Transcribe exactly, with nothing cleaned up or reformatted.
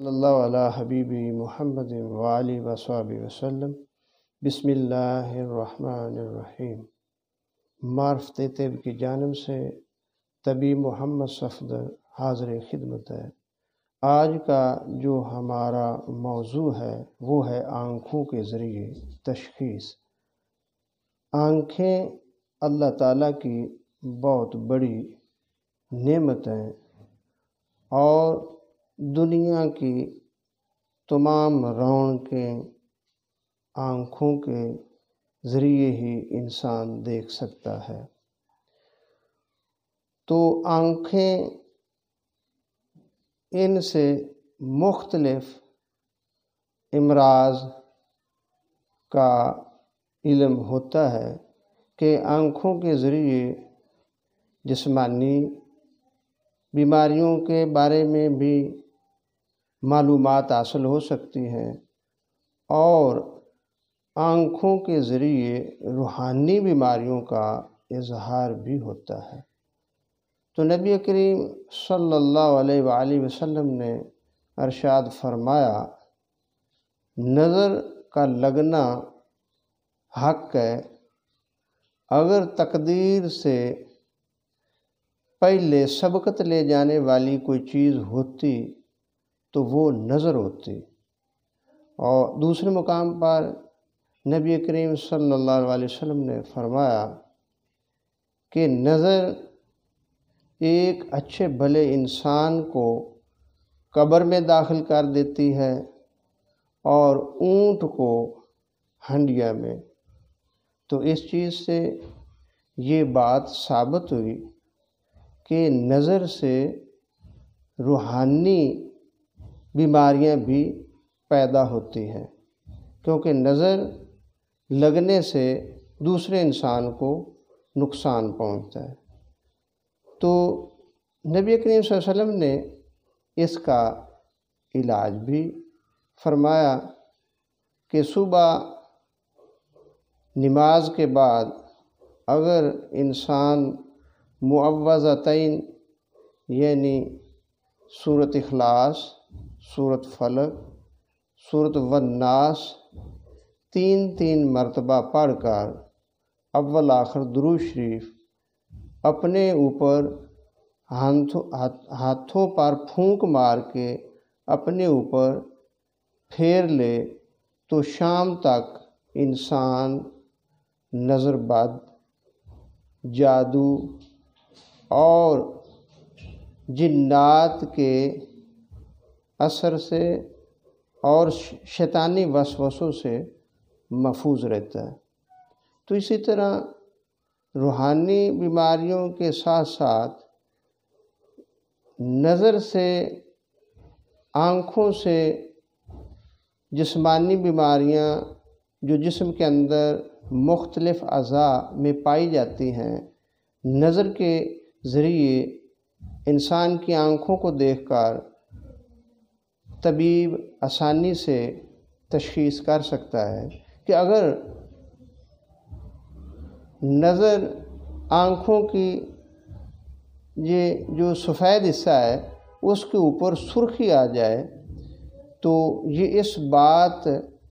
صلی اللہ علی حبیبی محمد وآلہ وصحبہ وسلم۔ بسم اللہ الرحمن الرحیم۔ معرفت طب کی جانب سے طبیب محمد صفدر حاضر خدمت ہے۔ آج کا جو ہمارا موضوع ہے وہ ہے آنکھوں کے ذریعے تشخیص۔ آنکھیں اللہ تعالیٰ کی بہت بڑی نعمت ہیں اور دنیا کی تمام رونقیں آنکھوں کے ذریعے ہی انسان دیکھ سکتا ہے۔ تو آنکھیں ان سے مختلف امراض کا علم ہوتا ہے کہ آنکھوں کے ذریعے جسمانی بیماریوں کے بارے میں بھی معلومات حاصل ہو سکتی ہیں اور آنکھوں کے ذریعے روحانی بیماریوں کا اظہار بھی ہوتا ہے۔ تو نبی کریم صلی اللہ علیہ وآلہ وسلم نے ارشاد فرمایا، نظر کا لگنا حق ہے، اگر تقدیر سے پہلے سبقت لے جانے والی کوئی چیز ہوتی تو وہ نظر ہوتی۔ اور دوسرے مقام پر نبی کریم صلی اللہ علیہ وسلم نے فرمایا کہ نظر ایک اچھے بھلے انسان کو قبر میں داخل کر دیتی ہے اور اونٹ کو ہنڈیا میں۔ تو اس چیز سے یہ بات ثابت ہوئی کہ نظر سے روحانی بیماریاں بھی پیدا ہوتی ہیں، کیونکہ نظر لگنے سے دوسرے انسان کو نقصان پہنچتا ہے۔ تو نبی کریم صلی اللہ علیہ وسلم نے اس کا علاج بھی فرمایا کہ صبح نماز کے بعد اگر انسان معوذتین یعنی سورۃ اخلاص، سورۃ فلق، سورۃ والناس تین تین مرتبہ پڑھ کر اول آخر درود شریف اپنے اوپر ہاتھوں ہاتھوں پر پھونک مار کے اپنے اوپر پھیر لے تو شام تک انسان نظر بد، جادو اور جنات کے اثر سے اور شیطانی وسوسوں سے محفوظ رہتا ہے۔ تو اسی طرح روحانی بیماریوں کے ساتھ ساتھ نظر سے، آنکھوں سے جسمانی بیماریاں جو جسم کے اندر مختلف اعضاء میں پائی جاتی ہیں، نظر کے ذریعے انسان کی آنکھوں کو دیکھ کر طبیب آسانی سے تشخیص کر سکتا ہے کہ اگر نظر آنکھوں کی یہ جو سفید حصہ ہے اس کے اوپر سرخی آ جائے تو یہ اس بات